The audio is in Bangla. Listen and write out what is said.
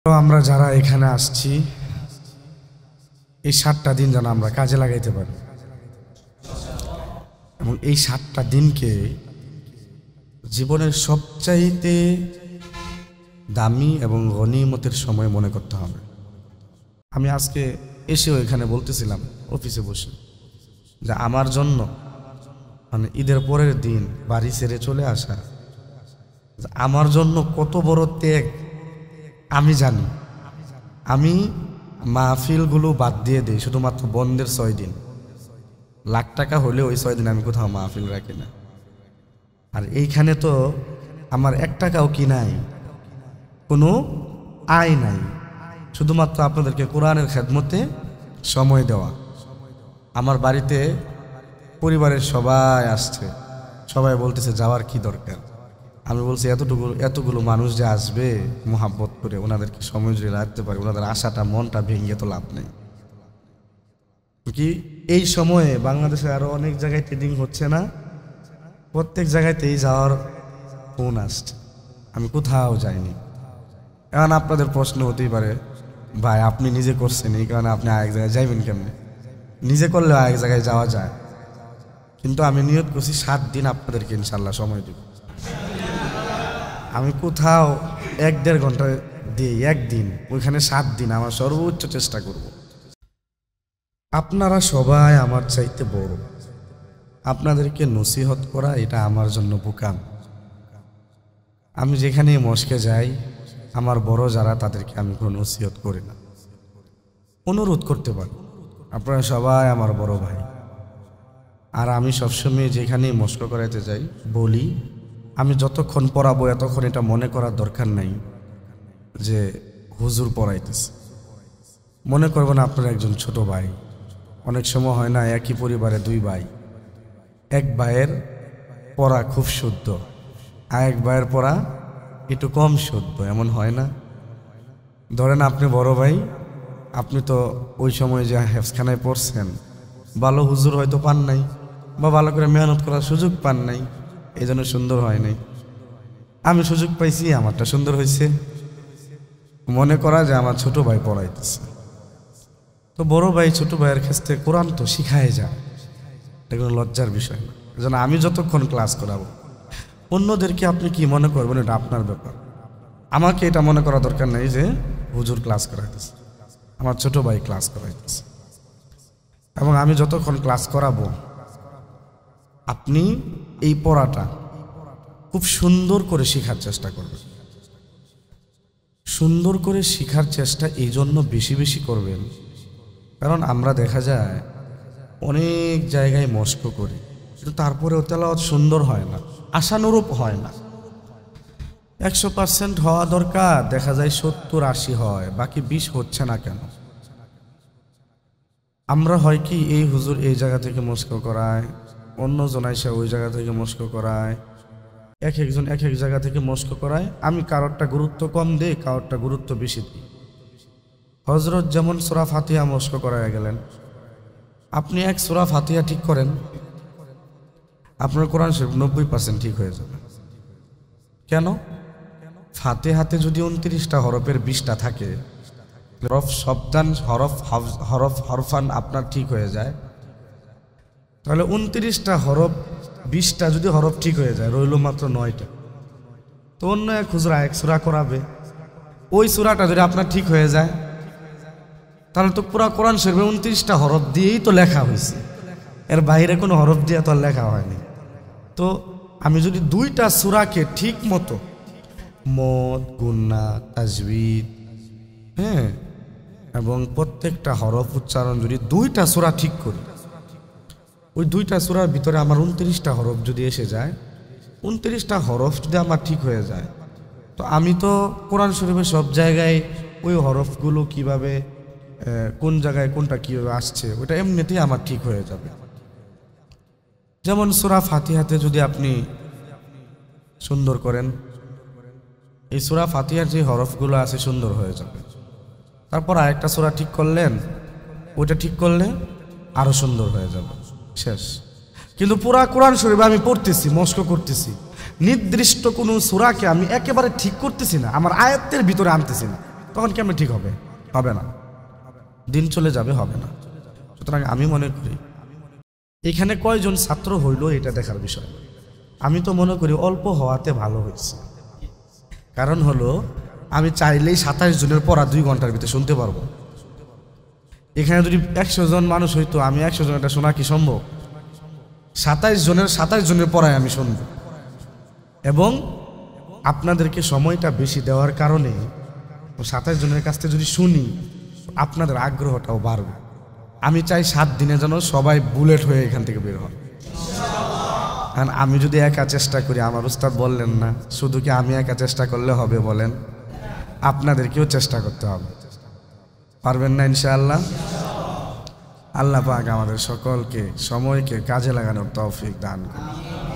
আমরা যারা এখানে আসছি এই 7টা দিন যেন আমরা কাজে লাগাইতে পারি এবং এই 7টা দিনকে জীবনের সবচাইতে দামি এবং গনিমতের সময় মনে করতে হবে। আমি আজকে এসেও এখানে বলতেছিলাম অফিসে বসে যে আমার জন্য মানে ঈদের পরের দিন বাড়ি ছেড়ে চলে আসা আমার জন্য কত বড় ত্যাগ আমি জানি। আমি মাহফিলগুলো বাদ দিয়ে দিই শুধুমাত্র বন্ধের 6 দিন। লাখ টাকা হলে ওই 6 দিন আমি কোথাও মাহফিল রাখি না। আর এইখানে তো আমার 1 টাকাও কি নাই, কোনো আয় নাই, শুধুমাত্র আপনাদেরকে কোরআনের খেদমতে সময় দেওয়া। আমার বাড়িতে পরিবারের সবাই আসছে, সবাই বলতেছে যাওয়ার কি দরকার। আমি বলছি এতগুলো মানুষ যে আসবে মোহাব্বত করে ওনাদেরকে সময় জুড়ে রাখতে পারে, ওনাদের আশাটা মনটা ভেঙে তো লাভ নেই। কি এই সময়ে বাংলাদেশে আরো অনেক জায়গায় ট্রেডিং হচ্ছে না, প্রত্যেক জায়গাতেই যাওয়ার ফোন আসছে, আমি কোথাও যাইনি। এখন আপনাদের প্রশ্ন হতেই পারে ভাই আপনি নিজে করছেন এই কারণে আপনি আরেক জায়গায় যাইবেন কেমনে? নিজে করলেও আরেক জায়গায় যাওয়া যায়, কিন্তু আমি নিয়ত করছি 7 দিন আপনাদেরকে ইনশাল্লাহ সময় দেব। আমি কোথাও 1-1.5 ঘন্টা দিই একদিন, ওইখানে 7 দিন আমার সর্বোচ্চ চেষ্টা করব। আপনারা সবাই আমার চাইতে বড়, আপনাদেরকে নসিহত করা এটা আমার জন্য বোকাম। আমি যেখানে মস্কে যাই আমার বড় যারা তাদেরকে আমি কোনো নসিহত করি না, অনুরোধ করতে পারি। আপনারা সবাই আমার বড় ভাই। আর আমি সবসময় যেখানে মস্ক করাইতে যাই বলি আমি যতক্ষণ পড়াবো এতক্ষণ এটা মনে করার দরকার নাই যে হুজুর পড়াইতেছে। মনে করবেন আপনার একজন ছোট ভাই। অনেক সময় হয় না একই পরিবারে 2 ভাই, এক ভাইয়ের পড়া খুব শুদ্ধ আর এক ভাইয়ের পড়া একটু কম শুদ্ধ, এমন হয় না? ধরেন আপনি বড় ভাই, আপনি তো ওই সময় যে হেফজখানায় পড়ছেন ভালো হুজুর হয়তো পান নাই বা ভালো করে মেহনত করার সুযোগ পান নাই, এই জন্য সুন্দর হয় নাই। আমি সুযোগ পাইছি, আমারটা সুন্দর হয়েছে। মনে করা যে আমার ছোট ভাই পড়াইতেছে, তো বড় ভাই ছোট ভাইয়ের কাছ থেকে কোরআন তো শিখায় যায়, এটা কোনো লজ্জার বিষয় না। যেন আমি যতক্ষণ ক্লাস করাবো অন্যদেরকে আপনি কি মনে করবেন এটা আপনার ব্যাপার। আমাকে এটা মনে করা দরকার নেই যে হুজুর ক্লাস করাইতেছে, আমার ছোট ভাই ক্লাস করাইতেছে। এবং আমি যতক্ষণ ক্লাস করাবো আপনি এই পড়াটা খুব সুন্দর করে শেখার চেষ্টা করবেন। সুন্দর করে শেখার চেষ্টা এই জন্য বেশি বেশি করবেন কারণ আমরা দেখা যায় অনেক জায়গায় মস্ক করি কিন্তু তারপরেও তেলাওয়াত সুন্দর হয় না, আশানুরূপ হয় না। 100% হওয়া দরকার, দেখা যায় 70-80 হয়, বাকি 20 হচ্ছে না কেন? আমরা হয় কি এই হুজুর এই জায়গা থেকে মস্ক করায়, অন্য জন আইসা ওই জায়গা থেকে মস্ক করায়, এক একজন এক এক জায়গা থেকে মস্ক করায়। আমি কারোরটা গুরুত্ব কম দিই, কারোরটা গুরুত্ব বেশি দিই। হযরত যেমন সূরা ফাতিহা মস্ক করায় গেলেন, আপনি এক সূরা ফাতিহা ঠিক করেন, আপনার কোরআন শরীফ 90% ঠিক হয়ে যাবে। কেন? ফাতিহাতে যদি 29টা হরফের 20টা থাকে, হরফ শব্দান হরফান আপনার ঠিক হয়ে যায়, তাহলে 29টা হরফ 20টা যদি হরফ ঠিক হয়ে যায় রইল মাত্র 9টা। তো অন্য এক হুজুর এক সূরা করাবে, ওই সূরাটা যদি আপনার ঠিক হয়ে যায় তাহলে তো পুরা কোরআন শরীফে 29টা হরফ দিয়েই তো লেখা হয়েছে, এর বাইরে কোনো হরফ দিয়ে তো লেখা হয়নি। তো আমি যদি 2টা সূরাকে ঠিক মতো মদ গুন্না তাজবিদ এবং প্রত্যেকটা হরফ উচ্চারণ যদি 2টা সূরা ঠিক করি, ওই 2টা সূরার ভিতরে আমার 29টা হরফ যদি এসে যায়, 29টা হরফ যদি আমার ঠিক হয়ে যায়, তো আমি তো কোরআন শরীফের সব জায়গায় ওই হরফগুলো কিভাবে কোন জায়গায় কোনটা কিভাবে আসছে ওটা এমনিতেই আমার ঠিক হয়ে যাবে। যেমন সূরা ফাতিহাতে যদি আপনি সুন্দর করেন, এই সূরা ফাতিহার যে হরফগুলো আছে সুন্দর হয়ে যাবে। তারপর আরেকটা সূরা ঠিক করলেন, ওইটা ঠিক করলে আরো সুন্দর হয়ে যাবে, শেষ। কিন্তু পুরা কোরআন শরীফ আমি পড়তেছি, মস্ক করতেছি, নির্দিষ্ট কোনো সূরাকে আমি একেবারে ঠিক করতেছি না, আমার আয়াতের ভিতরে আনতেছি না। তখন কেমন ঠিক হবে? হবে না, দিন চলে যাবে, হবে না। সুতরাং আমি মনে করি এখানে কয়জন ছাত্র হইল এটা দেখার বিষয়। আমি তো মনে করি অল্প হওয়াতে ভালো হয়েছে। কারণ হলো আমি চাইলেই 27 জনের পড়া 2 ঘন্টার ভিতরে শুনতে পারবো। এখানে যদি 100 জন মানুষ হইতো, আমি 100 জন এটা শোনা কি সম্ভব? 27 জনের পড়ায় আমি শুনব। এবং আপনাদেরকে সময়টা বেশি দেওয়ার কারণে 27 জনের কাছ থেকে যদি শুনি, আপনাদের আগ্রহটাও বাড়বে। আমি চাই 7 দিনে যেন সবাই বুলেট হয়ে এখান থেকে বের হন। কারণ আমি যদি একা চেষ্টা করি, আমার উস্তাদ বললেন না শুধু কি আমি একা চেষ্টা করলে হবে? বলেন, আপনাদেরকেও চেষ্টা করতে হবে। পারবেন না ইনশাআল্লাহ? আল্লাহ পাক আমাদের সকলকে সময়কে কাজে লাগানোর তৌফিক দান করুন।